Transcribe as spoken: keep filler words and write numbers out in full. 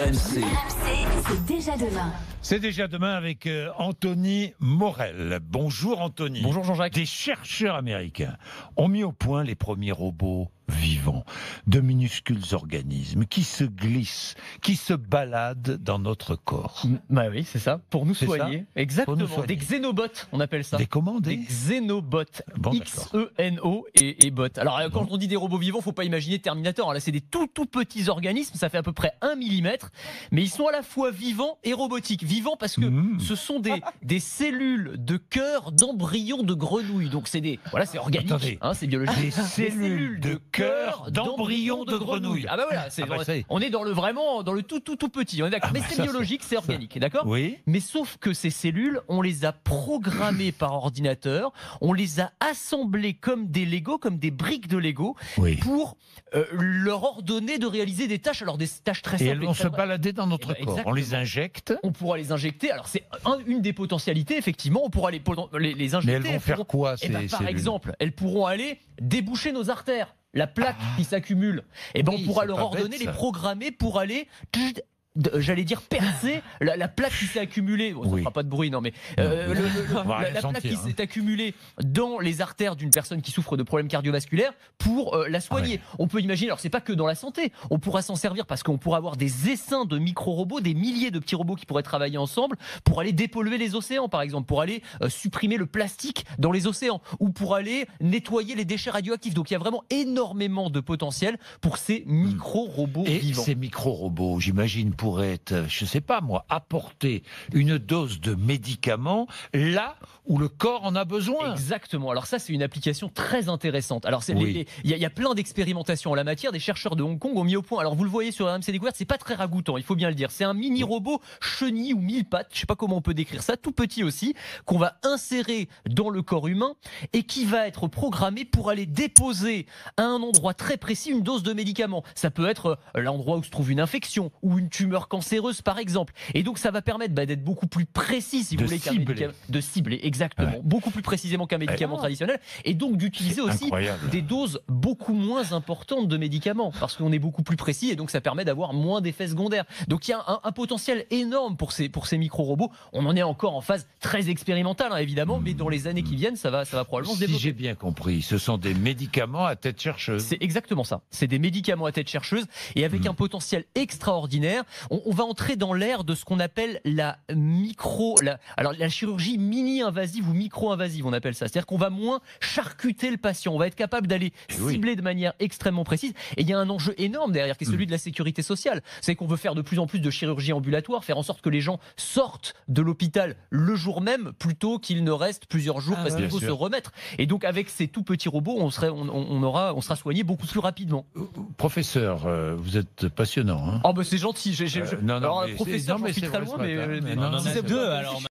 M C. R M C, c'est déjà demain. C'est déjà demain avec euh, Anthony Morel. Bonjour Anthony. Bonjour Jean-Jacques. Des chercheurs américains ont mis au point les premiers robots vivants, de minuscules organismes qui se glissent, qui se baladent dans notre corps. Bah oui, c'est ça, pour nous C'est soigner. ça Exactement, Pour nous soigner. des xénobots, on appelle ça. Des commandes Des xénobots, Bon, X E N O et, et bots. Alors quand Bon. on dit des robots vivants, faut pas imaginer Terminator. Là, c'est des tout tout petits organismes, ça fait à peu près un millimètre, mais ils sont à la fois vivants et robotiques. Vivants parce que Mmh. ce sont des, des cellules de cœur d'embryons de grenouilles. Donc c'est des, voilà, c'est organique, Attendez. hein, c'est biologique. Des cellules de cœur d'embryons de grenouilles. Ah bah voilà, c'est Ah bah, ça y est. on est dans le vraiment dans le tout tout tout petit. On est d'accord. Ah Mais bah c'est ça, biologique, c'est organique, d'accord. Oui. Mais sauf que ces cellules, on les a programmées par ordinateur, on les a assemblées comme des Lego, comme des briques de Lego, Oui. pour euh, leur ordonner de réaliser des tâches. Alors des tâches très Et simples. elles vont très se vraies. balader dans notre Eh ben, corps. On exactement. les injecte. On pourra les injecter. Alors c'est un- une des potentialités, effectivement. On pourra les, les, les injecter. Mais elles vont faire pourront- quoi eh ces ben, par cellules exemple, elles pourront aller déboucher nos artères. La plaque qui s'accumule, et ben Oui, on pourra c'est leur pas ordonner, bête, les ça. programmer pour aller, tcht, de- j'allais dire percer la, la plaque qui s'est accumulée. Bon, ça ne Oui. fera pas de bruit, non, mais euh, Non, le- le- on va la, rien la plaque sentir, qui hein. s'est accumulée dans les artères d'une personne qui souffre de problèmes cardiovasculaires pour euh, la soigner. Ouais. On peut imaginer, alors c'est pas que dans la santé, on pourra s'en servir parce qu'on pourra avoir des essaims de micro-robots, des milliers de petits robots qui pourraient travailler ensemble pour aller dépolluer les océans, par exemple, pour aller euh, supprimer le plastique dans les océans ou pour aller nettoyer les déchets radioactifs. Donc il y a vraiment énormément de potentiel pour ces micro-robots Et vivants. ces micro-robots, j'imagine, pourraient être, je sais pas moi, apporter une dose de médicaments là où le corps en a besoin. Exactement. Alors ça, c'est une application très intéressante. Alors c'est- Oui. les- les- il y, a- il y a plein d'expérimentations en la matière. Des chercheurs de Hong Kong ont mis au point. Alors vous le voyez sur R M C Découverte, c'est pas très ragoûtant, il faut bien le dire. C'est un mini robot chenille ou mille pattes, je sais pas comment on peut décrire ça, tout petit aussi, qu'on va insérer dans le corps humain et qui va être programmé pour aller déposer à un endroit très précis une dose de médicament. Ça peut être euh, l'endroit où se trouve une infection ou une tumeur cancéreuse par exemple. Et donc ça va permettre bah, d'être beaucoup plus précis si De vous voulez qu'un cibler. médicament de cibler exactement, Ouais. beaucoup plus précisément qu'un médicament Ah. traditionnel et donc d'utiliser aussi Incroyable. des doses beaucoup moins importantes de médicaments parce qu'on est beaucoup plus précis et donc ça permet d'avoir moins d'effets secondaires. Donc il y a un, un potentiel énorme pour ces, pour ces micro-robots. On en est encore en phase très expérimentale hein, évidemment, mais dans les années qui viennent, ça va, ça va probablement se Si développer. j'ai bien compris, ce sont des médicaments à tête chercheuse. C'est exactement ça. C'est des médicaments à tête chercheuse et avec Mmh. un potentiel extraordinaire. On, on va entrer dans l'ère de ce qu'on appelle la micro, la, alors la chirurgie mini-invasive ou micro-invasive, on appelle ça. C'est-à-dire qu'on va moins charcuter le patient. On va être capable d'aller Eh oui. cibler de manière extrêmement précise. Et il y a un enjeu énorme derrière qui est celui de la sécurité sociale. C'est qu'on veut faire de plus en plus de chirurgie ambulatoire, faire en sorte que les gens sortent de l'hôpital le jour même plutôt qu'ils ne restent plusieurs jours Ah parce ouais. qu'il faut Bien se sûr. remettre. Et donc avec ces tout petits robots, on, serait, on, on aura, on sera soigné beaucoup plus rapidement. Euh, Professeur, euh, vous êtes passionnant. Hein Oh bah c'est gentil. J'ai, j'ai- Euh, je- non, non, alors mais professeur, c'est- non, j'en mais suis c'est très vrai loin, ce mais, matin, mais mais non, non, si non, c'est c'est deux vrai. alors.